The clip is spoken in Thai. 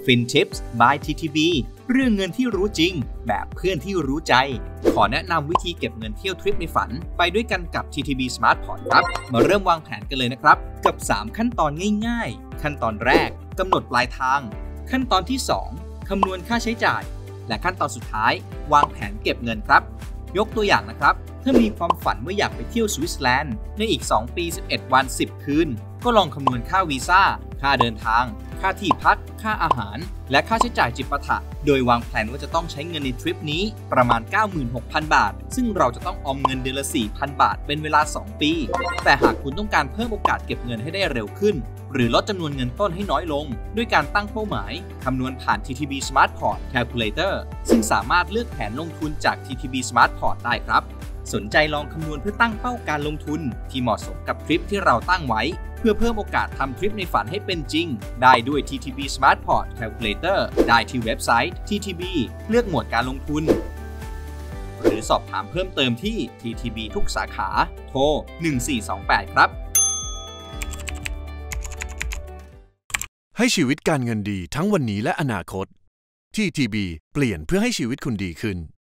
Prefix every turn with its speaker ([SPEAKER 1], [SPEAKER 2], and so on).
[SPEAKER 1] FinTips by TTB เรื่องเงินที่รู้จริงแบบเพื่อนที่รู้ใจขอแนะนำวิธีเก็บเงินเที่ยวทริปในฝันไปด้วยกันกับ TTB Smart Port ครับมาเริ่มวางแผนกันเลยนะครับกับ3ขั้นตอนง่ายๆขั้นตอนแรกกำหนดปลายทางขั้นตอนที่2คำนวณค่าใช้จ่ายและขั้นตอนสุดท้ายวางแผนเก็บเงินครับยกตัวอย่างนะครับถ้ามีความฝันว่าอยากไปเที่ยวสวิตเซอร์แลนด์ในอีก2ปี11วัน10คืนก็ลองคำนวณค่าวีซ่าค่าเดินทางค่าที่พักค่าอาหารและค่าใช้จ่ายจิปาถะโดยวางแผนว่าจะต้องใช้เงินในทริปนี้ประมาณ 96,000 บาทซึ่งเราจะต้องออมเงินเดือนละ 4,000 บาทเป็นเวลา2ปีแต่หากคุณต้องการเพิ่มโอกาสเก็บเงินให้ได้เร็วขึ้นหรือลดจำนวนเงินต้นให้น้อยลงด้วยการตั้งเป้าหมายคำนวณผ่าน TTB Smart Port Calculator ซึ่งสามารถเลือกแผนลงทุนจาก TTB Smart Port ได้ครับสนใจลองคำนวณเพื่อตั้งเป้าการลงทุนที่เหมาะสมกับทริปที่เราตั้งไว้เพื่อเพิ่มโอกาสทำทริปในฝันให้เป็นจริงได้ด้วย TTB Smart Port Calculator ได้ที่เว็บไซต์ TTB เลือกหมวดการลงทุนหรือสอบถามเพิ่มเติมที่ TTB ทุกสาขาโทร 1428 ครับ
[SPEAKER 2] ให้ชีวิตการเงินดีทั้งวันนี้และอนาคต TTB เปลี่ยนเพื่อให้ชีวิตคุณดีขึ้น